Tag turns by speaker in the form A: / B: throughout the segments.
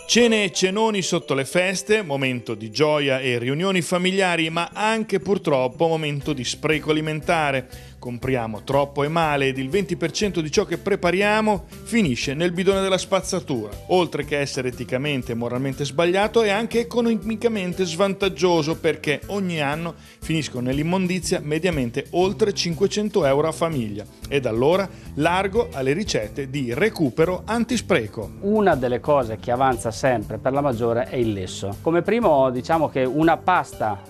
A: Cene e cenoni sotto le feste, momento di gioia e riunioni familiari, ma anche purtroppo momento di spreco alimentare. Compriamo troppo e male ed il 20% di ciò che prepariamo finisce nel bidone della spazzatura. Oltre che essere eticamente e moralmente sbagliato, è anche economicamente svantaggioso perché ogni anno finiscono nell'immondizia mediamente oltre 500 euro a famiglia. Ed allora largo alle ricette di recupero antispreco.
B: Una delle cose che avanza sempre per la maggiore è il lesso. Come primo diciamo che una pasta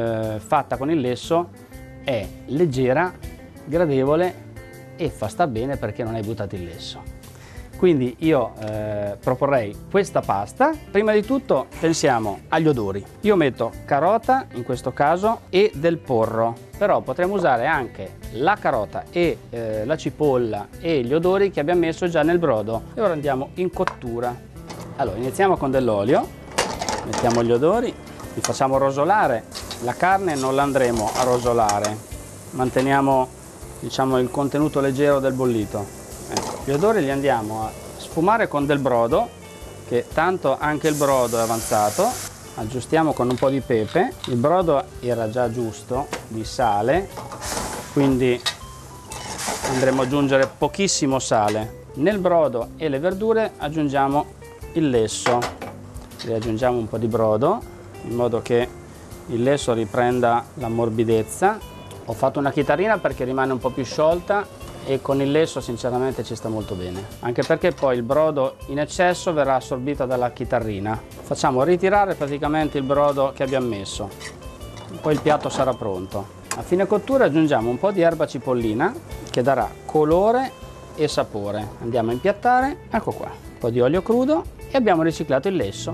B: fatta con il lesso è leggera, gradevole e fa sta bene perché non hai buttato il lesso. Quindi io proporrei questa pasta. Prima di tutto pensiamo agli odori. Io metto carota in questo caso e del porro, però potremmo usare anche la carota e la cipolla e gli odori che abbiamo messo già nel brodo. E ora andiamo in cottura. Allora iniziamo con dell'olio, mettiamo gli odori, li facciamo rosolare. La carne non la andremo a rosolare, manteniamo diciamo il contenuto leggero del bollito. Ecco, gli odori li andiamo a sfumare con del brodo, che tanto anche il brodo è avanzato. Aggiustiamo con un po' di pepe, il brodo era già giusto di sale, quindi andremo ad aggiungere pochissimo sale. Nel brodo e le verdure aggiungiamo il lesso, riaggiungiamo un po' di brodo in modo che il lesso riprenda la morbidezza. Ho fatto una chitarrina perché rimane un po' più sciolta e con il lesso sinceramente ci sta molto bene, anche perché poi il brodo in eccesso verrà assorbito dalla chitarrina. Facciamo ritirare praticamente il brodo che abbiamo messo, poi il piatto sarà pronto. A fine cottura aggiungiamo un po' di erba cipollina che darà colore e sapore. Andiamo a impiattare, ecco qua, un po' di olio crudo e abbiamo riciclato il lesso.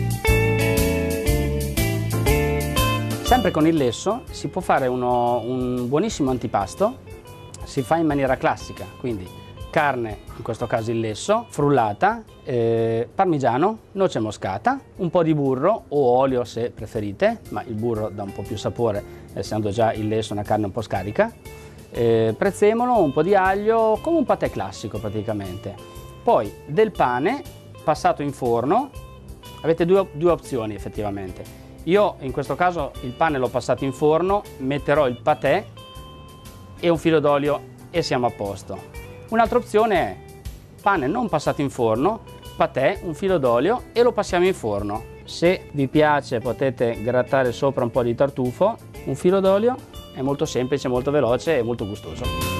B: Sempre con il lesso si può fare un buonissimo antipasto, si fa in maniera classica, quindi carne, in questo caso il lesso, frullata, parmigiano, noce moscata, un po' di burro o olio se preferite, ma il burro dà un po' più sapore, essendo già il lesso una carne un po' scarica, prezzemolo, un po' di aglio, come un patè classico praticamente. Poi del pane passato in forno, avete due opzioni effettivamente. Io in questo caso il pane l'ho passato in forno, metterò il patè e un filo d'olio e siamo a posto. Un'altra opzione è pane non passato in forno, patè, un filo d'olio e lo passiamo in forno. Se vi piace potete grattare sopra un po' di tartufo, un filo d'olio, è molto semplice, molto veloce e molto gustoso.